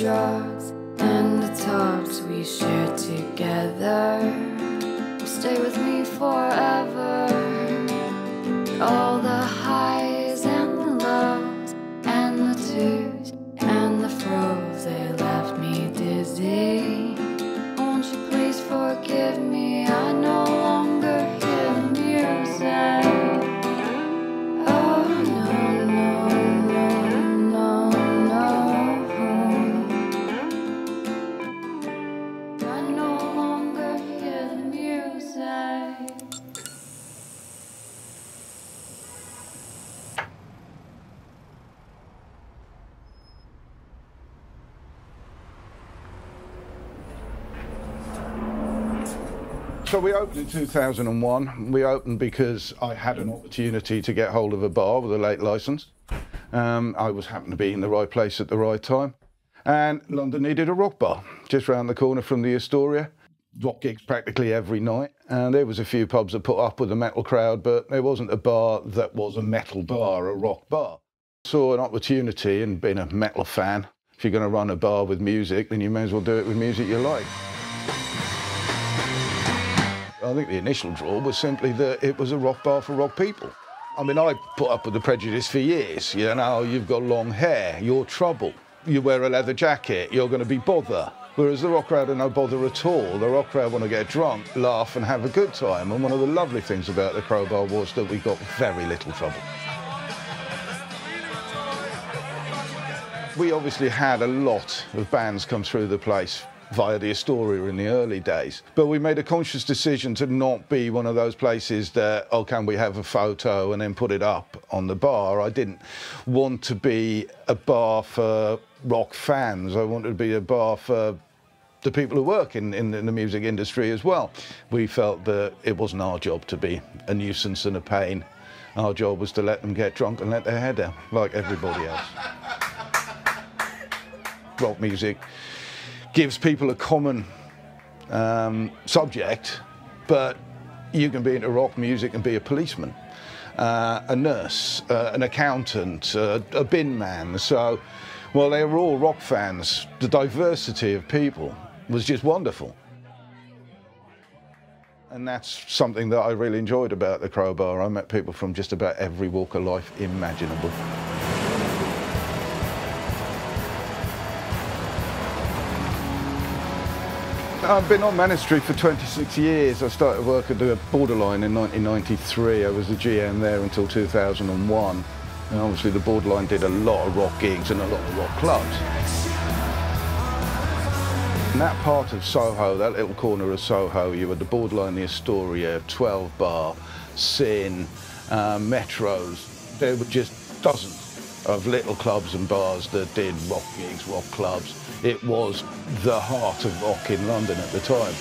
drugs and the tops we shared together will stay with me forever. All the highs and the lows and the twos and the froze, they left me dizzy. Won't you please forgive me? I no longer hear the music. Oh no, no, no, no, no. I no longer hear the music. So we opened in 2001. We opened because I had an opportunity to get hold of a bar with a late licence. I was happened to be in the right place at the right time. And London needed a rock bar just round the corner from the Astoria. Rock gigs practically every night. And there was a few pubs that put up with a metal crowd, but there wasn't a bar that was a metal bar, a rock bar. Saw an opportunity, and being a metal fan, if you're going to run a bar with music, then you may as well do it with music you like. I think the initial draw was simply that it was a rock bar for rock people. I mean, I put up with the prejudice for years. You know, you've got long hair, you're trouble. You wear a leather jacket, you're going to be bother. Whereas the rock crowd are no bother at all. The rock crowd want to get drunk, laugh and have a good time. And one of the lovely things about the Crobar was that we got very little trouble. We obviously had a lot of bands come through the place via the Astoria in the early days. But we made a conscious decision to not be one of those places that, oh, can we have a photo and then put it up on the bar? I didn't want to be a bar for rock fans. I wanted to be a bar for the people who work in the music industry as well. We felt that it wasn't our job to be a nuisance and a pain. Our job was to let them get drunk and let their hair down, like everybody else. Rock music gives people a common subject, but you can be into rock music and be a policeman, a nurse, an accountant, a bin man. So, well, they were all rock fans. The diversity of people was just wonderful. And that's something that I really enjoyed about the Crobar. I met people from just about every walk of life imaginable. I've been on Manic Street for 26 years. I started work at the Borderline in 1993. I was the GM there until 2001. And obviously the Borderline did a lot of rock gigs and a lot of rock clubs. In that part of Soho, that little corner of Soho, you had the Borderline, the Astoria, 12 Bar, Sin, Metros. There were just dozens of little clubs and bars that did rock gigs, rock clubs. It was the heart of rock in London at the time.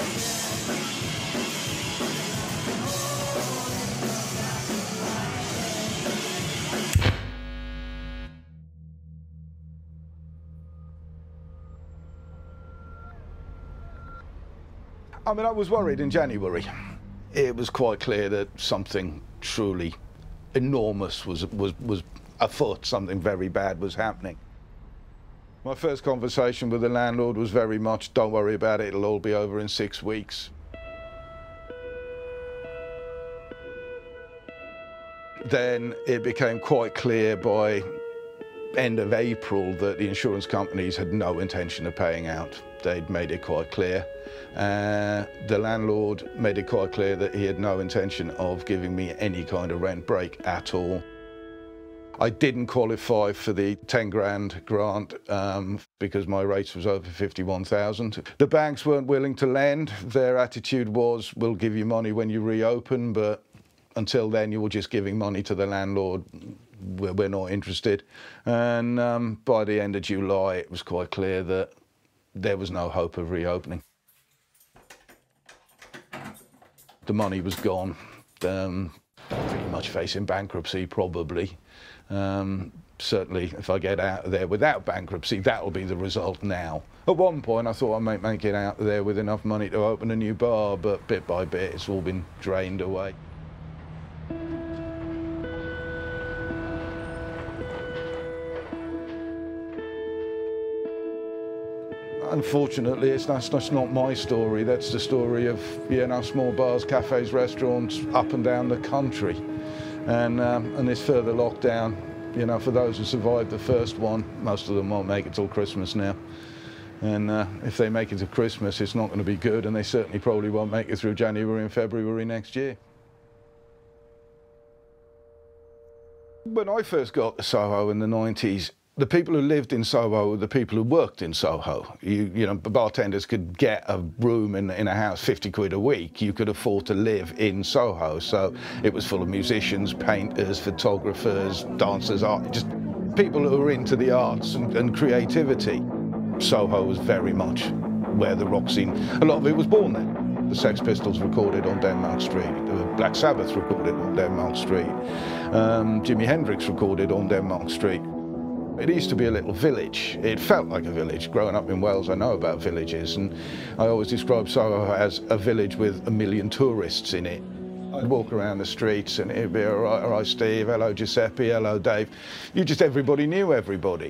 I mean, I was worried in January. It was quite clear that something truly enormous was afoot, something very bad was happening. My first conversation with the landlord was very much, don't worry about it, it'll all be over in 6 weeks. Then it became quite clear by end of April that the insurance companies had no intention of paying out. They'd made it quite clear. The landlord made it quite clear that he had no intention of giving me any kind of rent break at all. I didn't qualify for the 10 grand grant because my rate was over 51,000. The banks weren't willing to lend. Their attitude was, we'll give you money when you reopen, but until then you were just giving money to the landlord. We're not interested. And by the end of July, it was quite clear that there was no hope of reopening. The money was gone. Pretty much facing bankruptcy, probably. Certainly, if I get out of there without bankruptcy, that'll be the result now. At one point, I thought I might make it out of there with enough money to open a new bar, but bit by bit, it's all been drained away. Unfortunately, that's not my story. That's the story of, you know, small bars, cafes, restaurants up and down the country. And this further lockdown, you know, for those who survived the first one, most of them won't make it till Christmas now. And if they make it to Christmas, it's not going to be good, and they certainly probably won't make it through January and February next year. When I first got to Soho in the 90s, the people who lived in Soho were the people who worked in Soho. You know, bartenders could get a room in a house 50 quid a week. You could afford to live in Soho. So it was full of musicians, painters, photographers, dancers, art, just people who were into the arts and creativity. Soho was very much where the rock scene, a lot of it was born there. The Sex Pistols recorded on Denmark Street, the Black Sabbath recorded on Denmark Street, Jimi Hendrix recorded on Denmark Street. It used to be a little village. It felt like a village. Growing up in Wales, I know about villages, and I always describe Soho as a village with 1 million tourists in it. I'd walk around the streets and it'd be, all right, Steve, hello, Giuseppe, hello, Dave. Everybody knew everybody.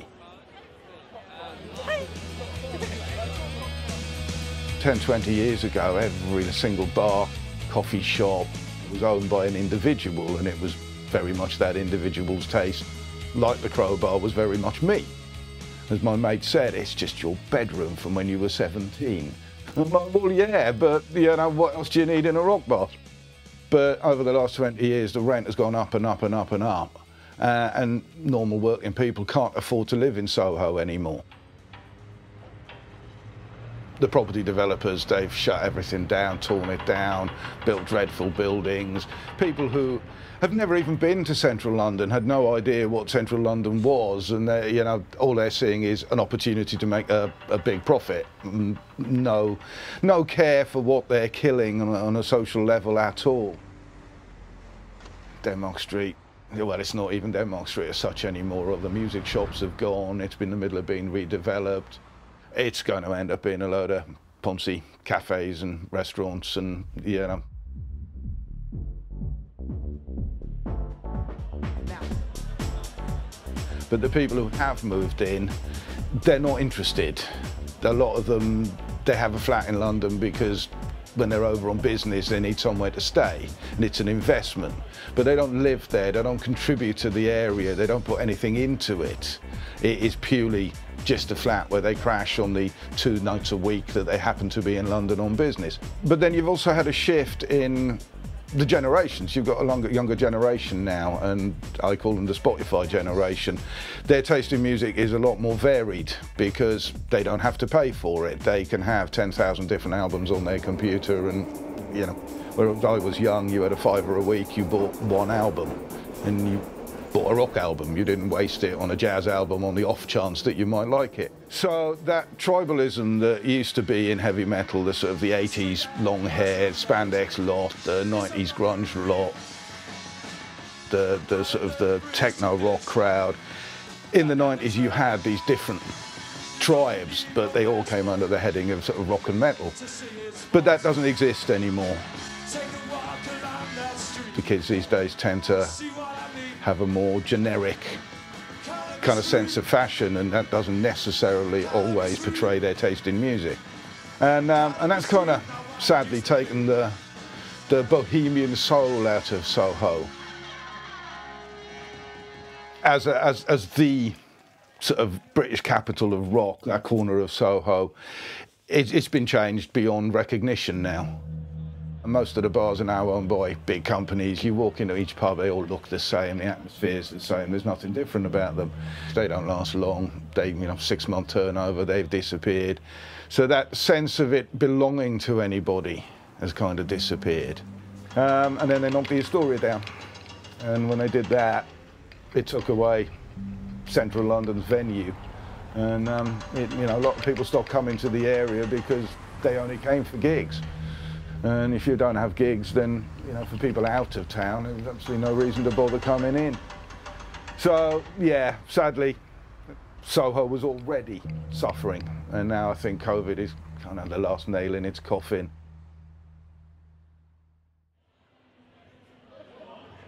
10, 20 years ago, every single bar, coffee shop was owned by an individual, and it was very much that individual's taste. Like the Crobar was very much me. As my mate said, it's just your bedroom from when you were 17. I'm like, well, yeah, but, you know, what else do you need in a rock bar? But over the last 20 years, the rent has gone up and up and up and up. And normal working people can't afford to live in Soho anymore. The property developers, they've shut everything down, torn it down, built dreadful buildings. People who have never even been to central London, had no idea what central London was, and you know, all they're seeing is an opportunity to make a big profit. No care for what they're killing on a social level at all. Denmark Street, well, it's not even Denmark Street as such anymore. All the music shops have gone, it's been in the middle of being redeveloped. It's going to end up being a load of Ponzi cafes and restaurants, and, you know. But the people who have moved in, they're not interested. A lot of them, they have a flat in London because when they're over on business, they need somewhere to stay, and it's an investment. But they don't live there, they don't contribute to the area, they don't put anything into it. It is purely just a flat where they crash on the 2 nights a week that they happen to be in London on business. But then you've also had a shift in the generations. You've got a younger generation now, and I call them the Spotify generation. Their taste in music is a lot more varied because they don't have to pay for it. They can have 10,000 different albums on their computer, and, you know, whereas I was young, you had a £5 a week, you bought one album, and you bought a rock album. You didn't waste it on a jazz album on the off chance that you might like it. So that tribalism that used to be in heavy metal, the sort of the 80s long hair, spandex lot, the 90s grunge lot, the sort of the techno rock crowd. In the 90s you had these different tribes, but they all came under the heading of sort of rock and metal. But that doesn't exist anymore. The kids these days tend to have a more generic kind of sense of fashion, and that doesn't necessarily always portray their taste in music. And that's kind of sadly taken the bohemian soul out of Soho. As the sort of British capital of rock, that corner of Soho, it's been changed beyond recognition now. Most of the bars are now owned by big companies. You walk into each pub, they all look the same, the atmosphere's the same, there's nothing different about them. They don't last long. They, you know, 6-month turnover, they've disappeared. So that sense of it belonging to anybody has kind of disappeared. And then they knocked the Astoria down. And when they did that, it took away central London's venue. And you know, a lot of people stopped coming to the area because they only came for gigs. And if you don't have gigs, then, you know, for people out of town, there's absolutely no reason to bother coming in. So, yeah, sadly, Soho was already suffering, and now I think COVID is kind of the last nail in its coffin.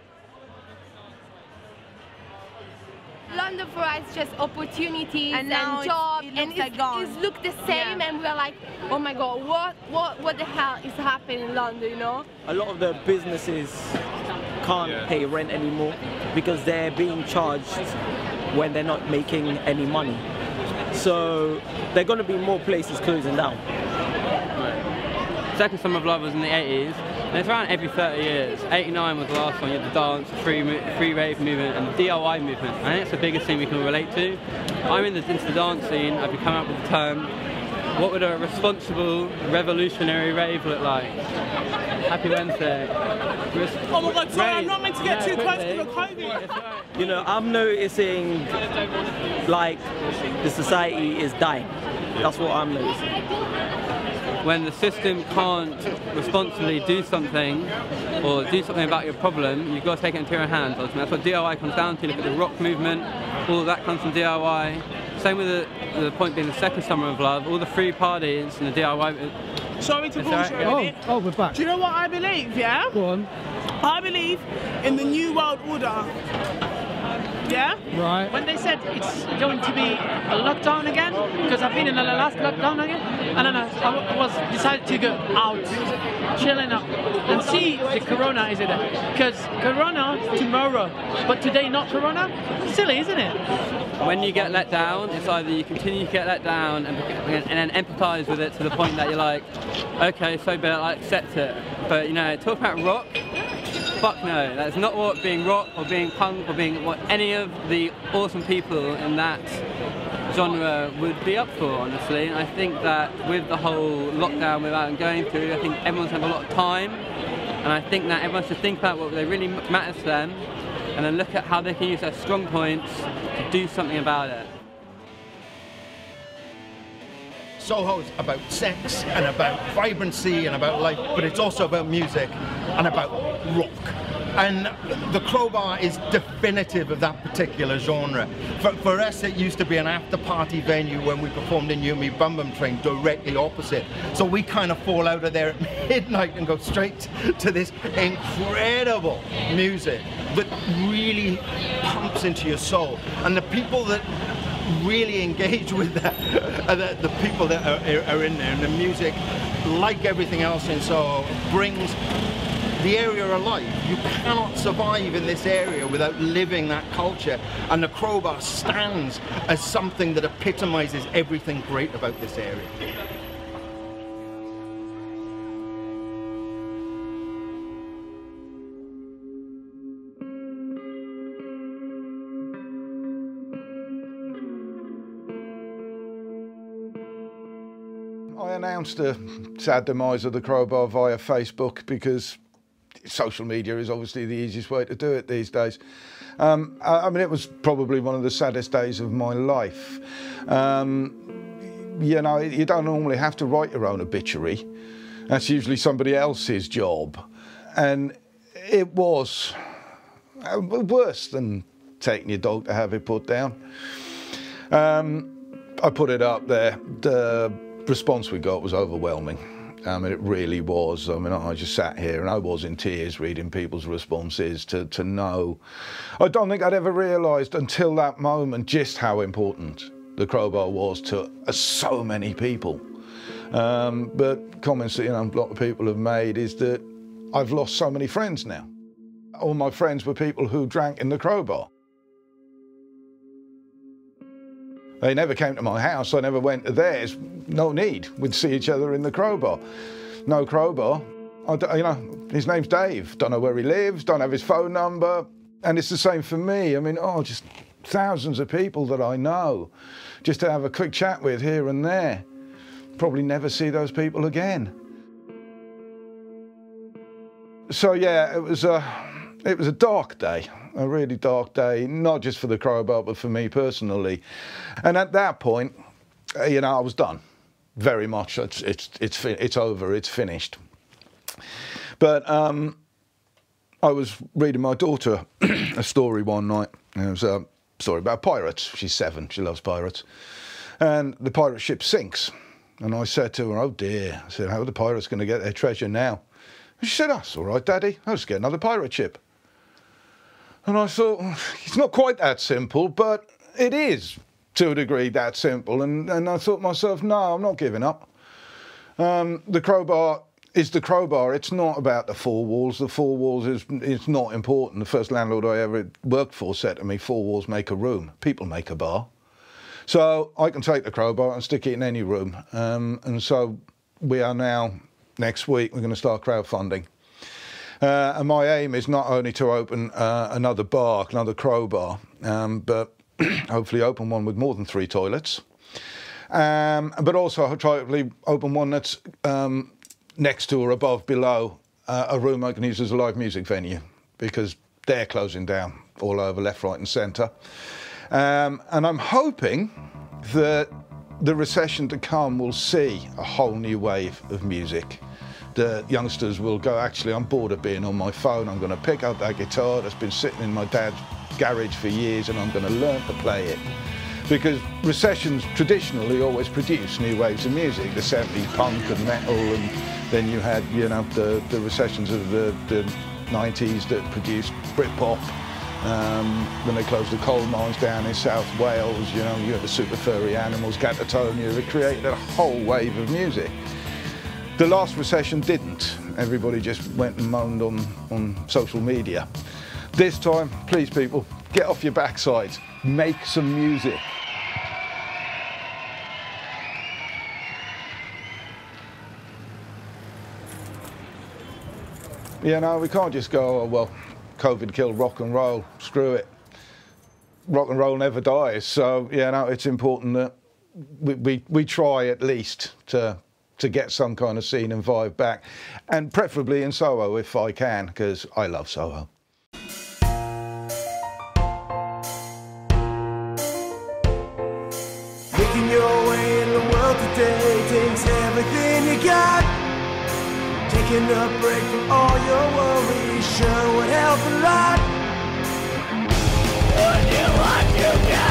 London for us is just opportunities and now jobs and it's looked the same, and we're like, oh my god, what the hell is happening in London, you know? A lot of the businesses can't pay rent anymore because they're being charged when they're not making any money. So there are going to be more places closing down. Second Summer of Love was in the 80s, and it's around every 30 years. 89 was the last one. You had the dance, free rave movement, and the DIY movement. I think it's the biggest thing we can relate to. I'm into the dance scene. I've been coming up with the term, what would a responsible, revolutionary rave look like? Happy Wednesday. Oh my god, sorry, I'm not meant to get too close to the COVID. You know, I'm noticing like the society is dying. That's what I'm noticing. When the system can't responsibly do something or do something about your problem, you've got to take it into your own hands. Ultimately. That's what DIY comes down to. Look at the rock movement, all of that comes from DIY. Same with the point being the Second Summer of Love, all the free parties and the DIY. Sorry to bullshit a minute. Oh, we're back. Do you know what I believe, yeah? Go on. I believe in the New World Order. Yeah? Right. When they said it's going to be a lockdown again, because I've been in the last lockdown again, and then I was decided to go out, chilling out, and see the Corona is it? Because Corona tomorrow, but today not Corona. Silly, isn't it? When you get let down, it's either you continue to get let down and then empathise with it to the point that you're like, okay, so be it, I accept it. But you know, talk about rock. Fuck no, that's not what being rock or being punk or being what any of the awesome people in that genre would be up for, honestly. And I think that with the whole lockdown without going through, I think everyone's had a lot of time, and I think that everyone should think about what really matters to them and then look at how they can use their strong points to do something about it. Soho's about sex and about vibrancy and about life, but it's also about music and about rock. And the Crobar is definitive of that particular genre. For us, it used to be an after-party venue when we performed in You Me Bum Bum Train, directly opposite. So we kind of fall out of there at midnight and go straight to this incredible music that really pumps into your soul. And the people that really engage with that the people that are in there, and the music, like everything else in Soho, brings the area alive. You cannot survive in this area without living that culture, and the Crobar stands as something that epitomizes everything great about this area. I announced the sad demise of the Crobar via Facebook because social media is obviously the easiest way to do it these days. I mean, it was probably one of the saddest days of my life. You know, you don't normally have to write your own obituary. That's usually somebody else's job. And it was worse than taking your dog to have it put down. I put it up there. The response we got was overwhelming. I mean, it really was. I mean, I just sat here and I was in tears reading people's responses to know. I don't think I'd ever realised until that moment just how important the Crobar was to so many people. But comments that, you know, a lot of people have made is that I've lost so many friends now. All my friends were people who drank in the Crobar. They never came to my house, I never went to theirs. No need, we'd see each other in the Crobar. No Crobar, you know, his name's Dave. Don't know where he lives, don't have his phone number. And it's the same for me. I mean, just thousands of people that I know, just to have a quick chat with here and there. Probably never see those people again. So yeah, it was a dark day. A really dark day, not just for the Crobar, but for me personally. And at that point, you know, I was done. Very much. It's over. It's finished. But I was reading my daughter a story one night. It was a story about pirates. She's 7. She loves pirates. And the pirate ship sinks. And I said to her, "Oh dear." I said, "How are the pirates going to get their treasure now?" And she said, "That's all right, Daddy. I'll just get another pirate ship." And I thought, it's not quite that simple, but it is, to a degree that simple. And I thought to myself, no, I'm not giving up. The Crowbar is the Crowbar. It's not about the four walls. The four walls is not important. The first landlord I ever worked for said to me, 4 walls make a room. People make a bar. So I can take the Crowbar and stick it in any room. And so we are now, next week, we're going to start crowdfunding. And my aim is not only to open another bar, another Crowbar, but hopefully open one with more than 3 toilets. But also I'll try to open one that's next to or above, below a room I can use as a live music venue, because they're closing down all over, left, right and centre. And I'm hoping that the recession to come will see a whole new wave of music. The youngsters will go, actually, I'm bored of being on my phone. I'm going to pick up that guitar that's been sitting in my dad's garage for years, and I'm going to learn to play it. Because recessions traditionally always produce new waves of music. The 70s punk and metal, and then you had, you know, the recessions of the 90s that produced Britpop. When they closed the coal mines down in South Wales, you know, you had the Super Furry Animals, Catatonia. It created a whole wave of music. The last recession didn't. Everybody just went and moaned on social media. This time, please people, get off your backsides, make some music. You know, we can't just go, oh, well, COVID killed rock and roll, screw it. Rock and roll never dies, so, you know, it's important that we try at least to get some kind of scene and vibe back, and preferably in Soho if I can, because I love Soho. Making your way in the world today takes everything you got. Taking a break from all your worries sure would help a lot. When you want, you got.